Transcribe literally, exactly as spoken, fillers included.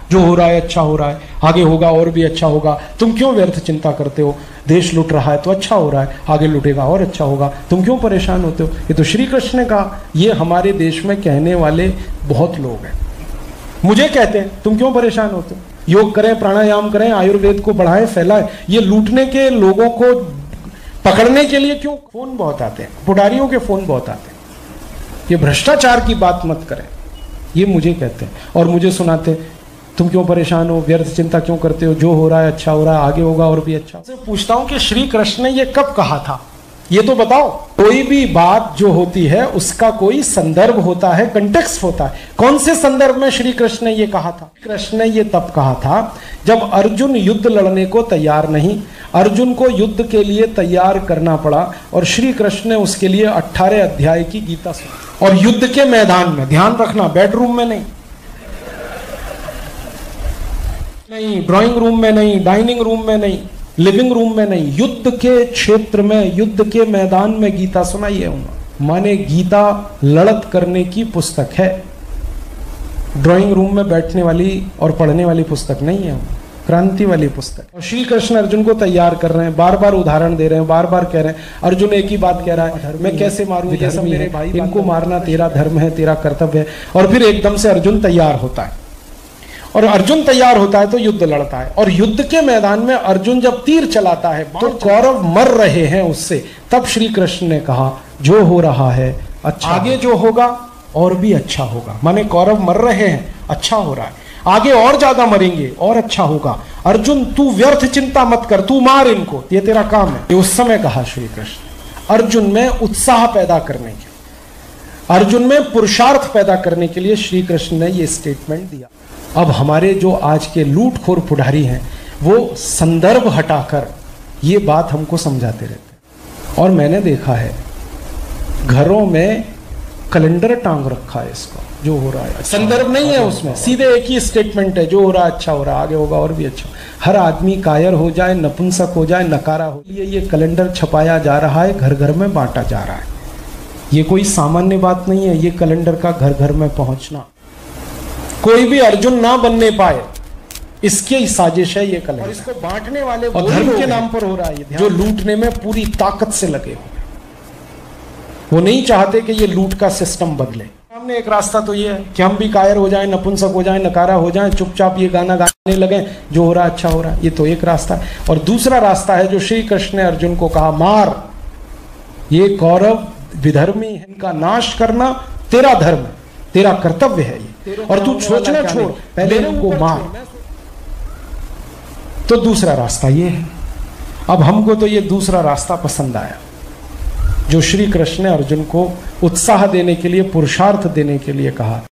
जो हो रहा है अच्छा हो रहा है, आगे होगा और भी अच्छा होगा, तुम क्यों व्यर्थ चिंता करते हो? देश लुट रहा है तो अच्छा हो रहा है, आगे लुटेगा और अच्छा होगा, तुम क्यों परेशान होते हो? ये तो श्री कृष्ण ने कहा। ये हमारे देश में कहने वाले बहुत लोग हैं। मुझे कहते हैं तुम क्यों परेशान होते हो? योग करें, प्राणायाम करें, आयुर्वेद को बढ़ाएं, फैलाएं। ये लूटने के लोगों को पकड़ने के लिए क्यों फोन बहुत आते हैं, पुडारियों के फोन बहुत आते हैं। ये भ्रष्टाचार की बात मत करें, ये मुझे कहते हैं और मुझे सुनाते हैं तुम क्यों परेशान हो, व्यर्थ चिंता क्यों करते हो, जो हो रहा है अच्छा हो रहा है, आगे होगा और भी अच्छा। मैं पूछता हूं कि श्री कृष्ण ने ये कब कहा था, ये तो बताओ। कोई भी बात जो होती है उसका कोई संदर्भ होता है, कंटेक्स्ट होता है। कौन से संदर्भ में श्री कृष्ण ने ये कहा था? कृष्ण ने ये तब कहा था जब अर्जुन युद्ध लड़ने को तैयार नहीं, अर्जुन को युद्ध के लिए तैयार करना पड़ा और श्री कृष्ण ने उसके लिए अठारह अध्याय की गीता सुनी। और युद्ध के मैदान में, ध्यान रखना, बेडरूम में नहीं, नहीं ड्राइंग रूम में नहीं, डाइनिंग रूम में नहीं, लिविंग रूम में नहीं, युद्ध के क्षेत्र में, युद्ध के मैदान में गीता सुनाई है। माने गीता लड़त करने की पुस्तक है, ड्राइंग रूम में बैठने वाली और पढ़ने वाली पुस्तक नहीं है, क्रांति वाली पुस्तक। और श्री कृष्ण अर्जुन को तैयार कर रहे हैं, बार बार उदाहरण दे रहे हैं, बार बार कह रहे हैं। अर्जुन एक ही बात कह रहा है, मैं कैसे मारूं, ये सब मेरे भाई, इनको मारना तेरा धर्म है, तेरा कर्तव्य है। और फिर एकदम से अर्जुन तैयार होता है, और अर्जुन तैयार होता है तो युद्ध लड़ता है। और युद्ध के मैदान में अर्जुन जब तीर चलाता है तो कौरव मर रहे हैं उससे, तब श्री कृष्ण ने कहा जो हो रहा है अच्छा, आगे जो होगा और भी अच्छा होगा। माने कौरव मर रहे हैं, अच्छा हो रहा है, आगे और ज्यादा मरेंगे और अच्छा होगा। अर्जुन तू व्यर्थ चिंता मत कर, तू मार इनको, ये तेरा काम है। ये उस समय कहा श्री कृष्ण, अर्जुन में उत्साह पैदा करने के, अर्जुन में पुरुषार्थ पैदा करने के लिए श्री कृष्ण ने ये स्टेटमेंट दिया। अब हमारे जो आज के लूटखोर पुढ़ारी हैं वो संदर्भ हटाकर ये बात हमको समझाते रहते हैं। और मैंने देखा है घरों में कैलेंडर टांग रखा है इसको, जो हो रहा है संदर्भ नहीं है उसमें, सीधे एक ही स्टेटमेंट है, जो हो रहा है अच्छा हो रहा है, आगे होगा और भी अच्छा। हर आदमी कायर हो जाए, नपुंसक हो जाए, नकारा हो, ये ये कैलेंडर छपाया जा रहा है, घर घर में बांटा जा रहा है। ये कोई सामान्य बात नहीं है, ये कैलेंडर का घर घर में पहुंचना। कोई भी अर्जुन ना बनने पाए इसकी साजिश है ये कैलेंडर। और इसको बांटने वाले और धर्म के नाम पर हो रहा है, जो लूटने में पूरी ताकत से लगे हो। वो नहीं चाहते कि ये लूट का सिस्टम बदले। हमने एक रास्ता तो ये है कि हम भी कायर हो जाएं, नपुंसक हो जाएं, नकारा हो जाएं, चुपचाप ये गाना गाने लगे, जो हो रहा है अच्छा हो रहा है। ये तो एक रास्ता है। और दूसरा रास्ता है जो श्री कृष्ण ने अर्जुन को कहा, मार, ये कौरव विधर्मी है, इनका नाश करना तेरा धर्म है, तेरा कर्तव्य है ये, और तू सोचना छोड़, पहले इनको मार। तो दूसरा रास्ता ये है। अब हमको तो ये दूसरा रास्ता पसंद आया, जो श्री कृष्ण ने अर्जुन को उत्साह देने के लिए, पुरुषार्थ देने के लिए कहा।